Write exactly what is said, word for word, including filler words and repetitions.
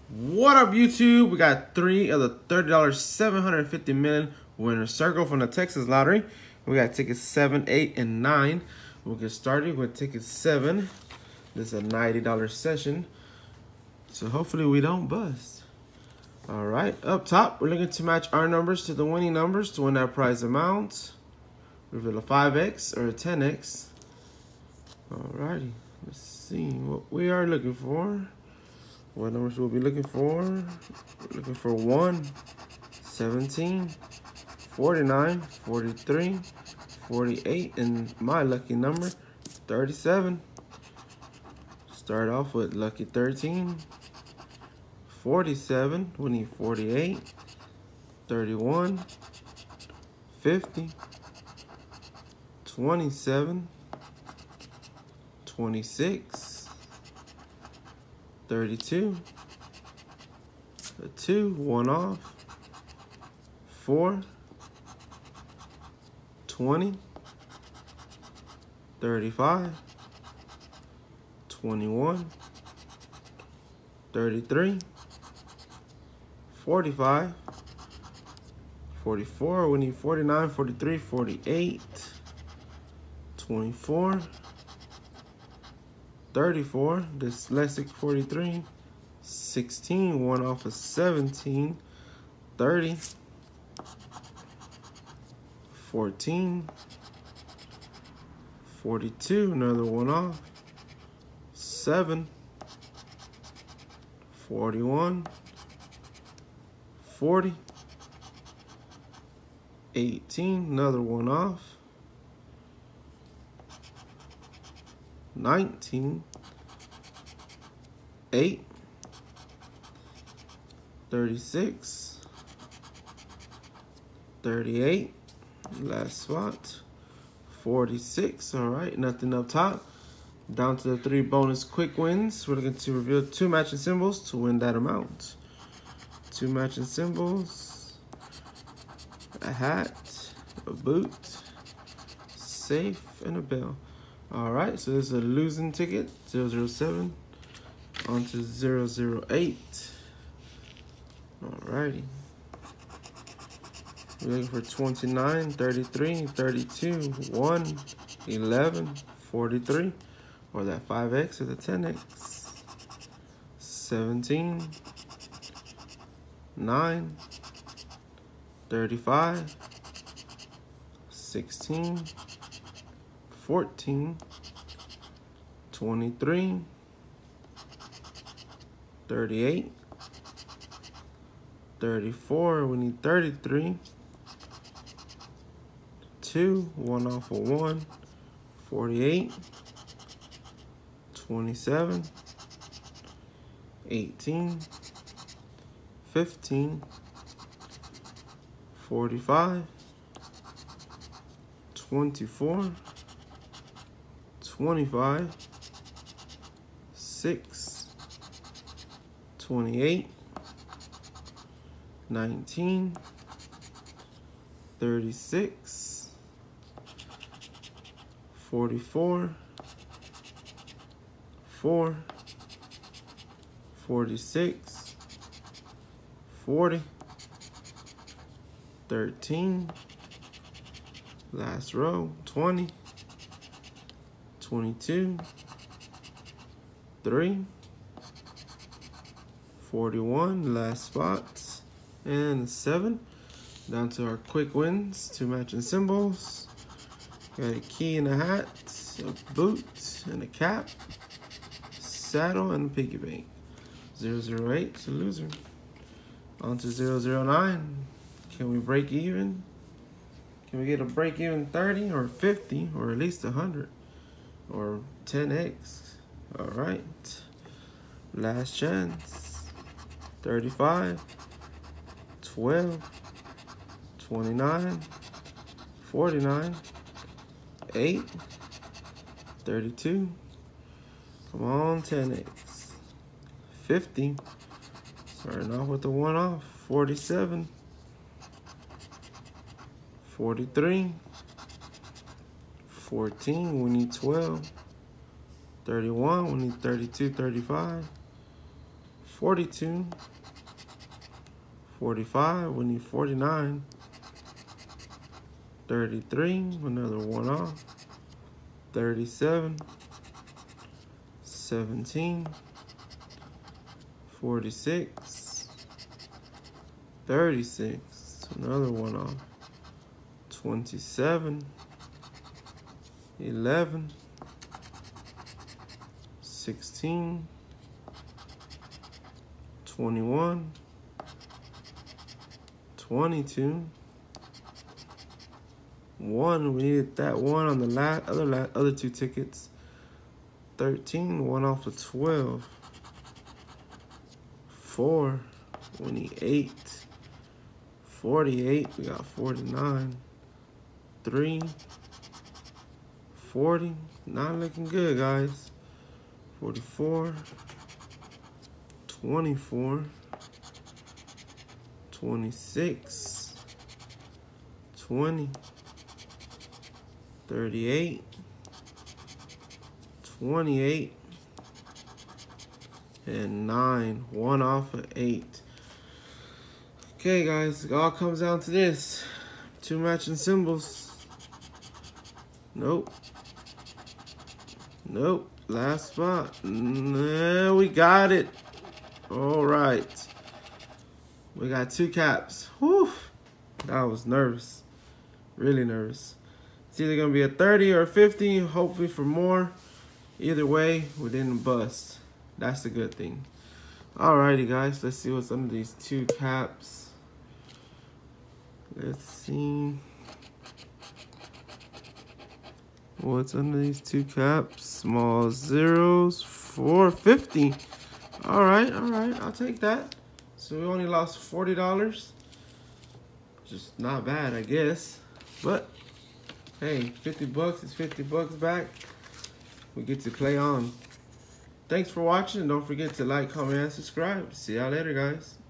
What up, YouTube? We got three of the thirty dollars seven hundred fifty million winner circle from the Texas Lottery. We got tickets seven, eight, and nine. We'll get started with ticket seven. This is a ninety dollar session, so hopefully we don't bust. All right, up top, we're looking to match our numbers to the winning numbers to win that prize amount. Reveal a five X or a ten X. All righty, let's see what we are looking for. What numbers we'll be looking for? We're looking for one, seventeen, forty-nine, forty-three, forty-eight, and my lucky number, thirty-seven. Start off with lucky thirteen, forty-seven, we need forty-eight, thirty-one, fifty, twenty-seven, twenty-six, thirty-two, a two, one off, four, twenty, thirty-five, twenty-one, thirty-three, forty-five, forty-four, we need forty-nine, forty-three, forty-eight, twenty-four, thirty-four, dyslexic forty-three, sixteen, one off of seventeen, thirty, fourteen, forty-two, another one off, seven, forty-one, forty, eighteen, another one off, nineteen, eight, thirty-six, thirty-eight, last spot, forty-six. All right, nothing up top. Down to the three bonus quick wins. We're looking to reveal two matching symbols to win that amount. Two matching symbols, a hat, a boot, safe, and a bell. All right, so this is a losing ticket, zero zero seven onto zero zero eight. All righty. We're looking for twenty-nine, thirty-three, thirty-two, one, eleven, forty-three, or that five X or the ten X, seventeen, nine, thirty-five, sixteen, fourteen, twenty-three, thirty-eight, thirty-four, we need thirty-three, two, one off of one, forty-eight, twenty-seven, eighteen, fifteen, forty-five, twenty-four, twenty-five, six, twenty-eight, nineteen, thirty-six, forty-four, four, forty-six, forty, thirteen, last row, twenty, twenty-two, three, forty-one, last spots, and seven. Down to our quick wins, two matching symbols. Got a key and a hat, a boot and a cap, saddle, and a piggy bank. zero zero eight, it's a loser. On to zero zero nine. Can we break even? Can we get a break even thirty or fifty or at least one hundred or ten X? All right. Last chance. thirty-five, twelve, twenty-nine, forty-nine, eight, thirty-two. Come on, ten X. fifty. Starting off with the one off. forty-seven. forty-three. fourteen. We need twelve. thirty-one. We need thirty-two, thirty-five. forty-two, forty-five, we need forty-nine, thirty-three, another one off, thirty-seven, seventeen, forty-six, thirty-six, another one off, twenty-seven, eleven, sixteen, twenty-one, twenty-two, one, we needed that one on the last other la other two tickets, thirteen, one off of twelve, four, we need eight, forty-eight, we got forty-nine, three, forty, not looking good, guys, forty-four, twenty-four, twenty-six, twenty, thirty-eight, twenty-eight, and nine, one off of eight. Okay, guys, it all comes down to this. Two matching symbols. Nope. Nope. Last spot. No, we got it. All right. We got two caps. Whew. I was nervous. Really nervous. It's either going to be a thirty or a fifty, hopefully for more. Either way, we didn't bust. That's a good thing. Alrighty, guys. Let's see what's under these two caps. Let's see what's under these two caps. Small zeros, four fifty. All right, all right, I'll take that. So we only lost forty dollars. Just not bad, I guess. But hey, fifty bucks is fifty bucks back. We get to play on. Thanks for watching. Don't forget to like, comment, and subscribe. See y'all later, guys.